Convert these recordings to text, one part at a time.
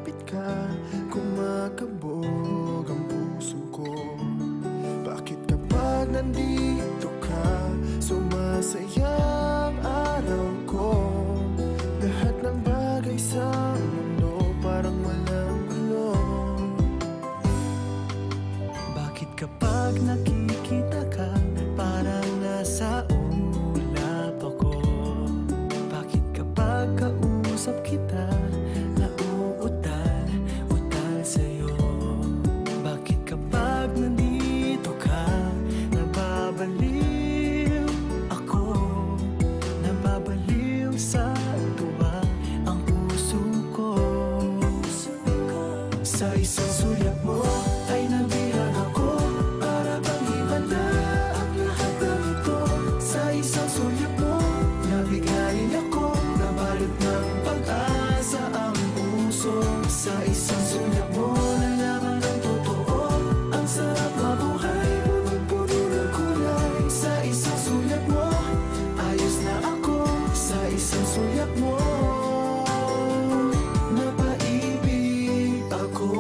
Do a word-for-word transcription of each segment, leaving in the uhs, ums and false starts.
malapit ka, kumakabog ang puso ko. Bakit kapag nandito ka, sumasaya ang araw ko? Lahat ng bagay sa mundo parang walang gulo. Bakit kapag nakikita ka, parang nasa ulap ako? Bakit kapag kausap kita, nauutal, utal sa'yo? Bakit kapag nandito ka, nababaliw ako? Nababaliw sa tuwa ang puso ko. Sa isang sulyap mo ay nabihag ako, para bang iba na ang lahat ng ito. Sa isang sulyap mo, nabigayin ako, nabalot ng pag-asa ang puso. Sa isang sulyap mo, nalaman ng totoo, ang sarap mabuhay, punong-puno ng kulay. Sa isang sulyap mo, ayos na ako. Sa isang sulyap mo, napaibig ako.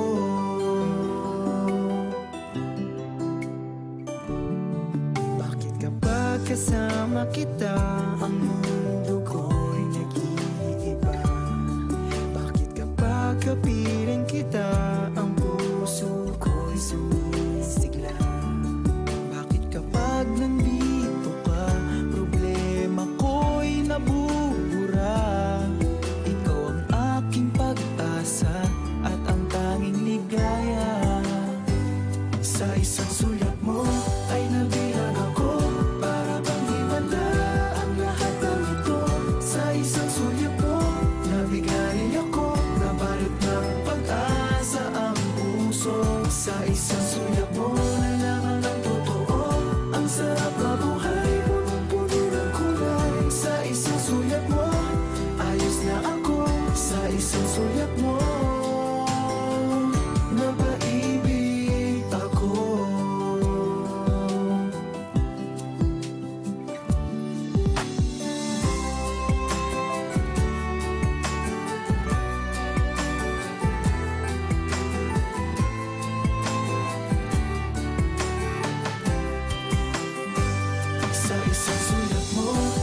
Bakit kapag kasama kita, ang mundo ko'y nag-iiba? Bakit kapag kapiling kita, ang puso ko'y sumisigla? Bakit kapag nandito ka, problema ko'y nabubura? Ikaw ang aking pag-asa at ang tanging ligaya. Sa isang sulyap mo ay nabihag ako, para bang iba na ang lahat ng ito. Sa isang sulyap mo, nabigayin ako, nabalot ng pag-asa ang puso. Sa isang sulyap mo, nalaman ng totoo, ang sarap mabuhay, punong-puno ng kulay. Sa isang sulyap mo, ayos na ako. Sa isang sulyap mo, napaibig ako. Sa isang sulyap mo,